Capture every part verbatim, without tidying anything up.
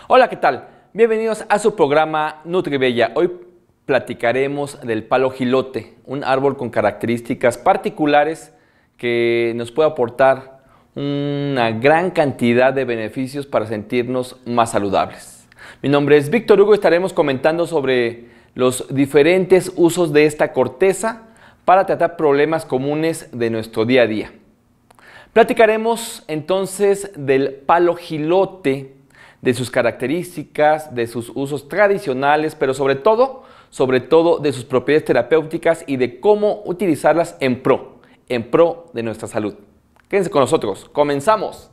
Hola, ¿qué tal? Bienvenidos a su programa NutriBella. Hoy platicaremos del palo jilote, un árbol con características particulares que nos puede aportar una gran cantidad de beneficios para sentirnos más saludables. Mi nombre es Víctor Hugo y estaremos comentando sobre los diferentes usos de esta corteza para tratar problemas comunes de nuestro día a día. Platicaremos entonces del palo jilote, de sus características, de sus usos tradicionales, pero sobre todo, sobre todo de sus propiedades terapéuticas y de cómo utilizarlas en pro, en pro de nuestra salud. Quédense con nosotros, comenzamos.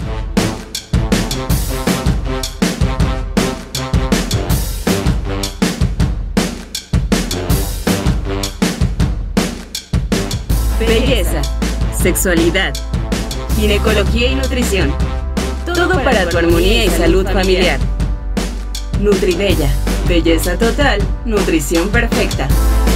Belleza, sexualidad, ginecología y nutrición. Todo para tu armonía y salud familiar. NutriBella, belleza total, nutrición perfecta.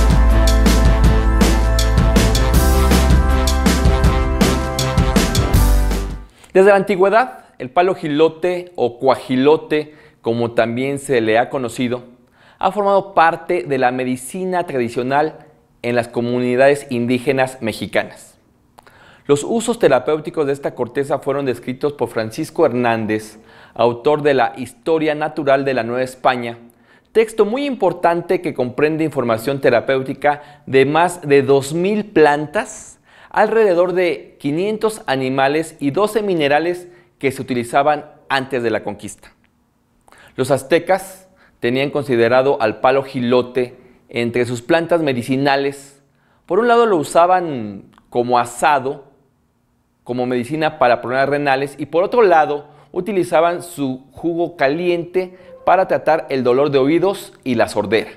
Desde la antigüedad, el palo jilote o cuajilote, como también se le ha conocido, ha formado parte de la medicina tradicional en las comunidades indígenas mexicanas. Los usos terapéuticos de esta corteza fueron descritos por Francisco Hernández, autor de la Historia Natural de la Nueva España, texto muy importante que comprende información terapéutica de más de dos mil plantas, alrededor de quinientos animales y doce minerales que se utilizaban antes de la conquista. Los aztecas tenían considerado al palo jilote entre sus plantas medicinales. Por un lado lo usaban como asado, como medicina para problemas renales, y por otro lado utilizaban su jugo caliente para tratar el dolor de oídos y la sordera.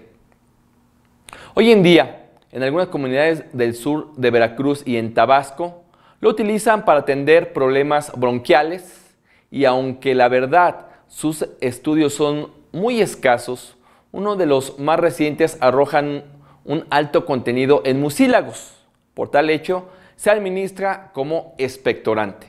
Hoy en día, en algunas comunidades del sur de Veracruz y en Tabasco, lo utilizan para atender problemas bronquiales y aunque la verdad sus estudios son muy escasos, uno de los más recientes arrojan un alto contenido en mucílagos. Por tal hecho, se administra como expectorante.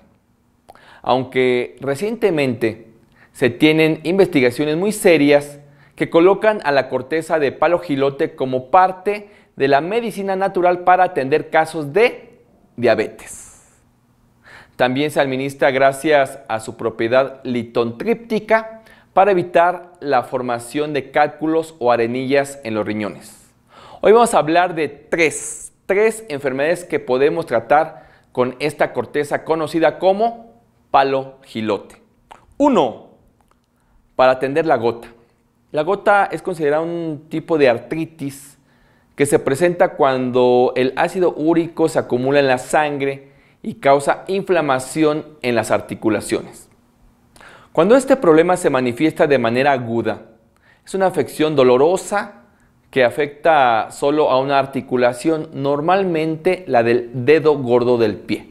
Aunque recientemente se tienen investigaciones muy serias que colocan a la corteza de palo jilote como parte de la medicina natural para atender casos de diabetes. También se administra gracias a su propiedad litotríptica para evitar la formación de cálculos o arenillas en los riñones. Hoy vamos a hablar de tres Tres enfermedades que podemos tratar con esta corteza conocida como palo jilote. Uno, para atender la gota. La gota es considerada un tipo de artritis que se presenta cuando el ácido úrico se acumula en la sangre y causa inflamación en las articulaciones. Cuando este problema se manifiesta de manera aguda, es una afección dolorosa que afecta solo a una articulación, normalmente la del dedo gordo del pie,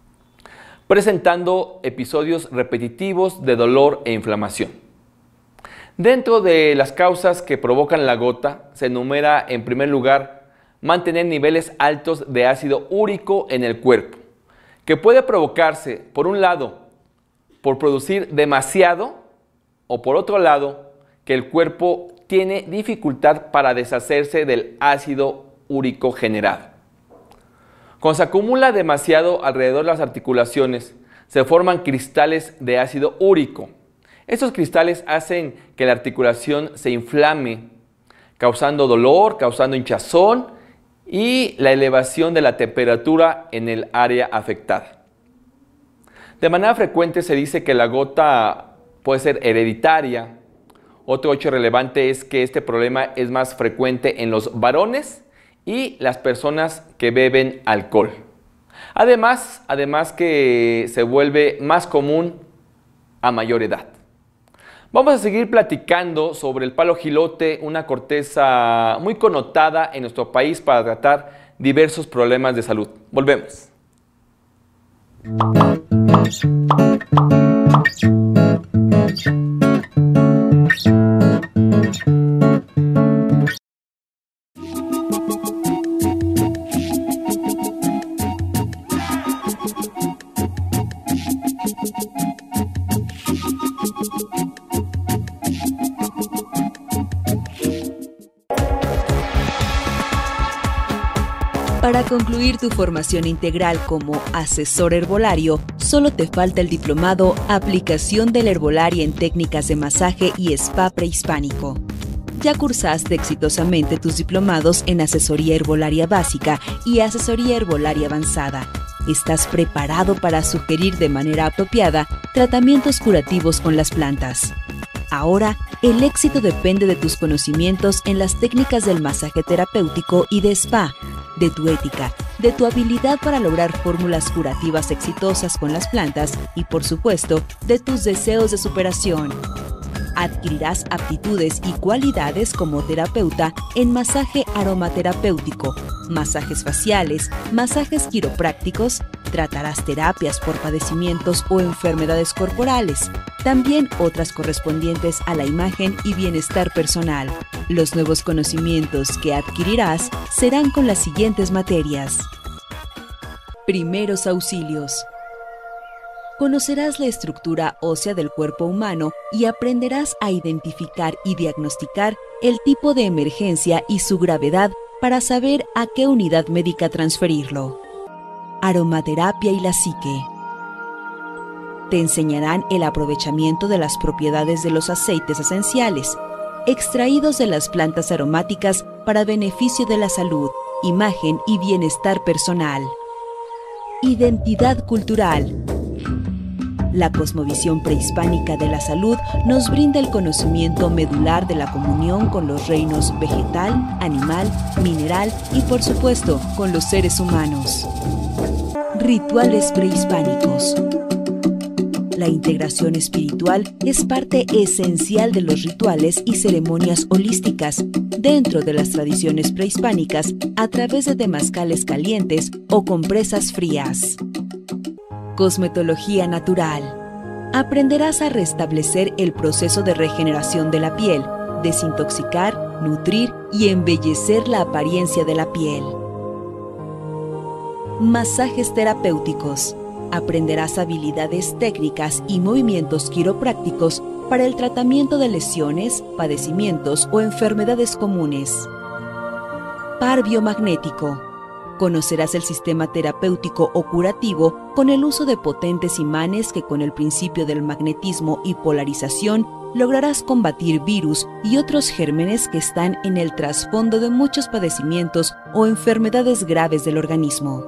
presentando episodios repetitivos de dolor e inflamación. Dentro de las causas que provocan la gota, se enumera en primer lugar mantener niveles altos de ácido úrico en el cuerpo, que puede provocarse, por un lado, por producir demasiado, o por otro lado, que el cuerpo tiene dificultad para deshacerse del ácido úrico generado. Cuando se acumula demasiado alrededor de las articulaciones, se forman cristales de ácido úrico. Estos cristales hacen que la articulación se inflame, causando dolor, causando hinchazón y la elevación de la temperatura en el área afectada. De manera frecuente se dice que la gota puede ser hereditaria. Otro hecho relevante es que este problema es más frecuente en los varones y las personas que beben alcohol. Además, además que se vuelve más común a mayor edad. Vamos a seguir platicando sobre el palo jilote, una corteza muy connotada en nuestro país para tratar diversos problemas de salud. Volvemos. Para concluir tu formación integral como asesor herbolario, solo te falta el diplomado Aplicación de la Herbolaria en Técnicas de Masaje y Spa Prehispánico. Ya cursaste exitosamente tus diplomados en Asesoría Herbolaria Básica y Asesoría Herbolaria Avanzada. Estás preparado para sugerir de manera apropiada tratamientos curativos con las plantas. Ahora, el éxito depende de tus conocimientos en las técnicas del masaje terapéutico y de spa, de tu ética, de tu habilidad para lograr fórmulas curativas exitosas con las plantas y, por supuesto, de tus deseos de superación. Adquirirás aptitudes y cualidades como terapeuta en masaje aromaterapéutico, masajes faciales, masajes quiroprácticos, tratarás terapias por padecimientos o enfermedades corporales, también otras correspondientes a la imagen y bienestar personal. Los nuevos conocimientos que adquirirás serán con las siguientes materias. Primeros auxilios. Conocerás la estructura ósea del cuerpo humano y aprenderás a identificar y diagnosticar el tipo de emergencia y su gravedad para saber a qué unidad médica transferirlo. Aromaterapia y la psique. Te enseñarán el aprovechamiento de las propiedades de los aceites esenciales, extraídos de las plantas aromáticas para beneficio de la salud, imagen y bienestar personal. Identidad cultural. La cosmovisión prehispánica de la salud nos brinda el conocimiento medular de la comunión con los reinos vegetal, animal, mineral y, por supuesto, con los seres humanos. Rituales prehispánicos. La integración espiritual es parte esencial de los rituales y ceremonias holísticas dentro de las tradiciones prehispánicas a través de temazcales calientes o compresas frías. Cosmetología natural. Aprenderás a restablecer el proceso de regeneración de la piel, desintoxicar, nutrir y embellecer la apariencia de la piel. Masajes terapéuticos. Aprenderás habilidades técnicas y movimientos quiroprácticos para el tratamiento de lesiones, padecimientos o enfermedades comunes. Par biomagnético. Conocerás el sistema terapéutico o curativo con el uso de potentes imanes que, con el principio del magnetismo y polarización, lograrás combatir virus y otros gérmenes que están en el trasfondo de muchos padecimientos o enfermedades graves del organismo.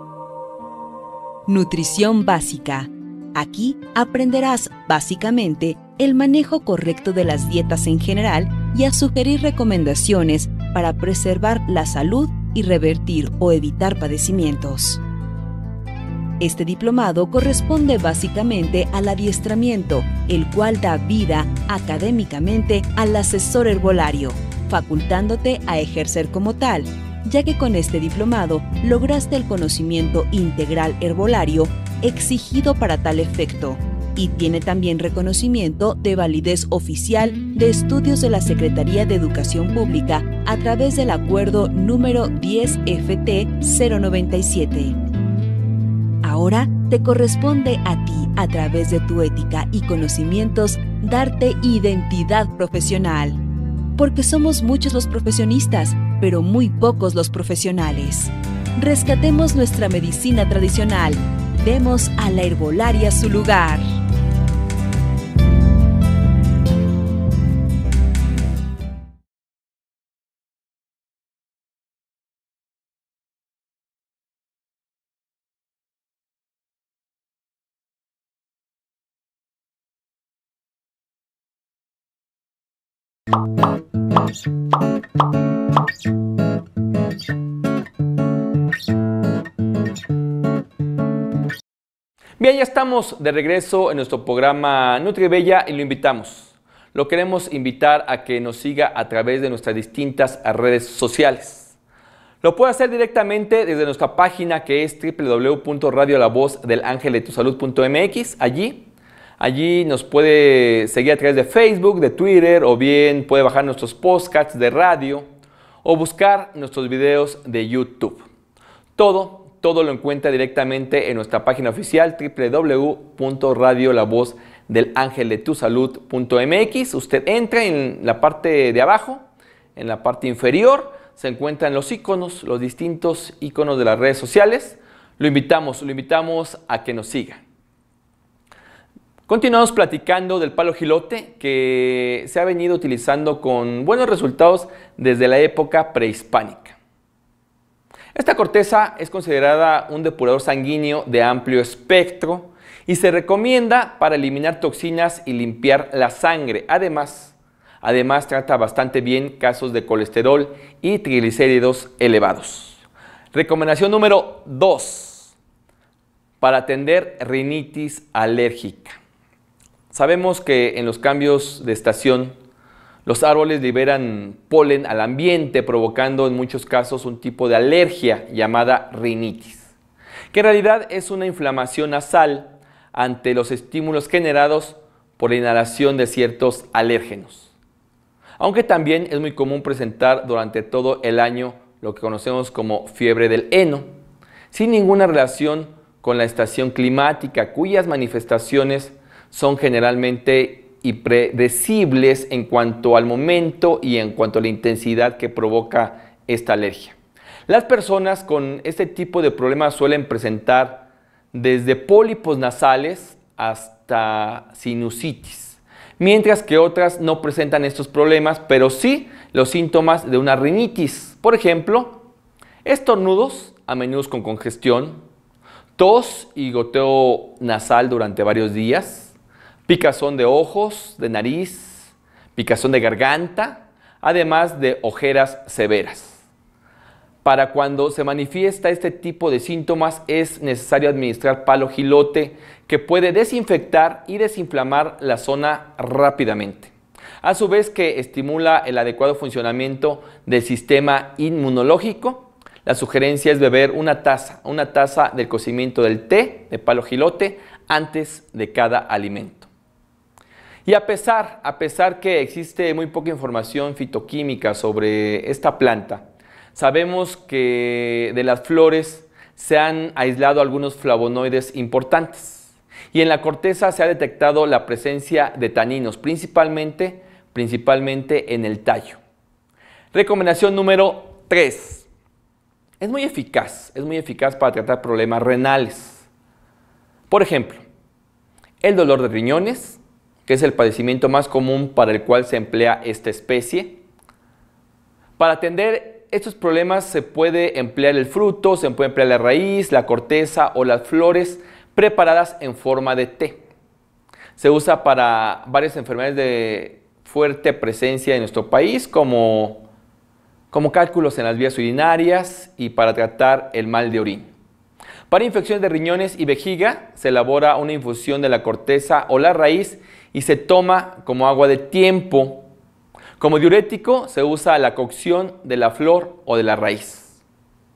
Nutrición básica. Aquí aprenderás, básicamente, el manejo correcto de las dietas en general y a sugerir recomendaciones para preservar la salud y revertir o evitar padecimientos. Este diplomado corresponde básicamente al adiestramiento, el cual da vida académicamente al asesor herbolario, facultándote a ejercer como tal, ya que con este diplomado lograste el conocimiento integral herbolario exigido para tal efecto, y tiene también reconocimiento de validez oficial de estudios de la Secretaría de Educación Pública a través del acuerdo número diez F T cero noventa y siete. Ahora te corresponde a ti, a través de tu ética y conocimientos, darte identidad profesional. Porque somos muchos los profesionistas, pero muy pocos los profesionales. Rescatemos nuestra medicina tradicional. Demos a la herbolaria su lugar. Bien, ya estamos de regreso en nuestro programa NutriBella y lo invitamos. Lo queremos invitar a que nos siga a través de nuestras distintas redes sociales. Lo puede hacer directamente desde nuestra página, que es doble u doble u doble u punto radio la voz del ángel de tu salud punto m x. Allí, allí nos puede seguir a través de Facebook, de Twitter, o bien puede bajar nuestros podcasts de radio o buscar nuestros videos de YouTube. Todo Todo lo encuentra directamente en nuestra página oficial, doble u doble u doble u punto radio la voz del ángel de tu salud punto m x. Usted entra en la parte de abajo, en la parte inferior, se encuentran los iconos, los distintos iconos de las redes sociales. Lo invitamos, lo invitamos a que nos siga. Continuamos platicando del palo jilote, que se ha venido utilizando con buenos resultados desde la época prehispánica. Esta corteza es considerada un depurador sanguíneo de amplio espectro y se recomienda para eliminar toxinas y limpiar la sangre. Además, además trata bastante bien casos de colesterol y triglicéridos elevados. Recomendación número dos, para atender rinitis alérgica. Sabemos que en los cambios de estación, los árboles liberan polen al ambiente, provocando en muchos casos un tipo de alergia llamada rinitis, que en realidad es una inflamación nasal ante los estímulos generados por la inhalación de ciertos alérgenos. Aunque también es muy común presentar durante todo el año lo que conocemos como fiebre del heno, sin ninguna relación con la estación climática, cuyas manifestaciones son generalmente impredecibles en cuanto al momento y en cuanto a la intensidad que provoca esta alergia. Las personas con este tipo de problemas suelen presentar desde pólipos nasales hasta sinusitis, mientras que otras no presentan estos problemas, pero sí los síntomas de una rinitis. Por ejemplo, estornudos, a menudo con congestión, tos y goteo nasal durante varios días, picazón de ojos, de nariz, picazón de garganta, además de ojeras severas. Para cuando se manifiesta este tipo de síntomas es necesario administrar palo jilote, que puede desinfectar y desinflamar la zona rápidamente. A su vez que estimula el adecuado funcionamiento del sistema inmunológico. La sugerencia es beber una taza, una taza del cocimiento del té de palo jilote antes de cada alimento. Y a pesar, a pesar que existe muy poca información fitoquímica sobre esta planta, sabemos que de las flores se han aislado algunos flavonoides importantes y en la corteza se ha detectado la presencia de taninos, principalmente, principalmente en el tallo. Recomendación número tres. Es muy eficaz, es muy eficaz para tratar problemas renales. Por ejemplo, el dolor de riñones, que es el padecimiento más común para el cual se emplea esta especie. Para atender estos problemas se puede emplear el fruto, se puede emplear la raíz, la corteza o las flores preparadas en forma de té. Se usa para varias enfermedades de fuerte presencia en nuestro país, como, como cálculos en las vías urinarias y para tratar el mal de orina. Para infecciones de riñones y vejiga se elabora una infusión de la corteza o la raíz y se toma como agua de tiempo. Como diurético se usa la cocción de la flor o de la raíz.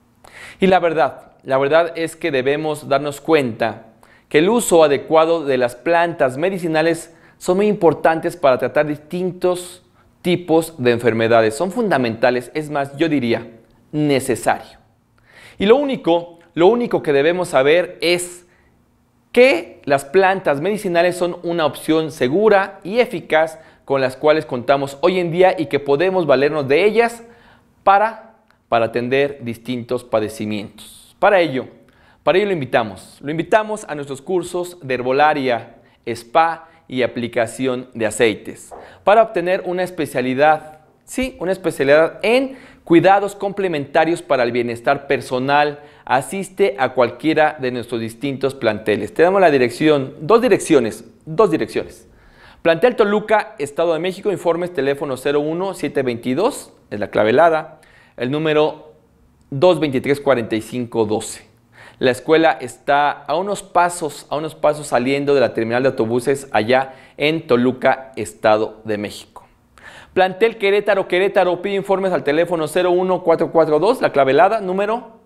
Y la verdad, la verdad es que debemos darnos cuenta que el uso adecuado de las plantas medicinales son muy importantes para tratar distintos tipos de enfermedades. Son fundamentales, es más, yo diría, necesario. Y lo único, lo único que debemos saber es que las plantas medicinales son una opción segura y eficaz con las cuales contamos hoy en día y que podemos valernos de ellas para, para atender distintos padecimientos. Para ello, para ello lo invitamos, lo invitamos a nuestros cursos de herbolaria, spa y aplicación de aceites para obtener una especialidad, sí, una especialidad en cuidados complementarios para el bienestar personal. Asiste a cualquiera de nuestros distintos planteles. Te damos la dirección, dos direcciones, dos direcciones. Plantel Toluca, Estado de México, informes, teléfono cero uno siete veintidós, es la clave helada, el número dos veintitrés cuarenta y cinco doce. La escuela está a unos pasos, a unos pasos saliendo de la terminal de autobuses allá en Toluca, Estado de México. Plantel Querétaro, Querétaro, pide informes al teléfono cero uno cuatro cuatro dos, la clave helada, número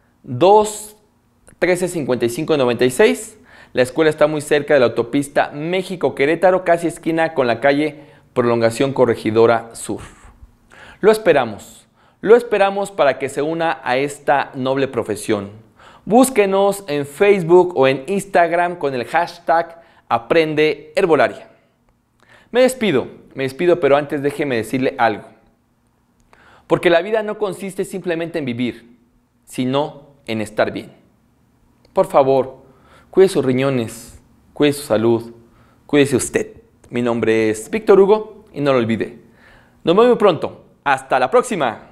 dos trece cincuenta y cinco noventa y seis. La escuela está muy cerca de la autopista México-Querétaro, casi esquina con la calle Prolongación Corregidora Sur. Lo esperamos, lo esperamos para que se una a esta noble profesión. Búsquenos en Facebook o en Instagram con el hashtag Aprende Herbolaria. Me despido, me despido, pero antes déjeme decirle algo. Porque la vida no consiste simplemente en vivir, sino en estar bien. Por favor, cuide sus riñones, cuide su salud, cuídese usted. Mi nombre es Víctor Hugo y no lo olvide. Nos vemos muy pronto. ¡Hasta la próxima!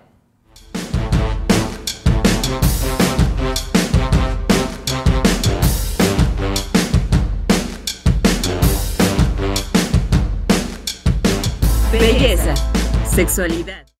Belleza, sexualidad.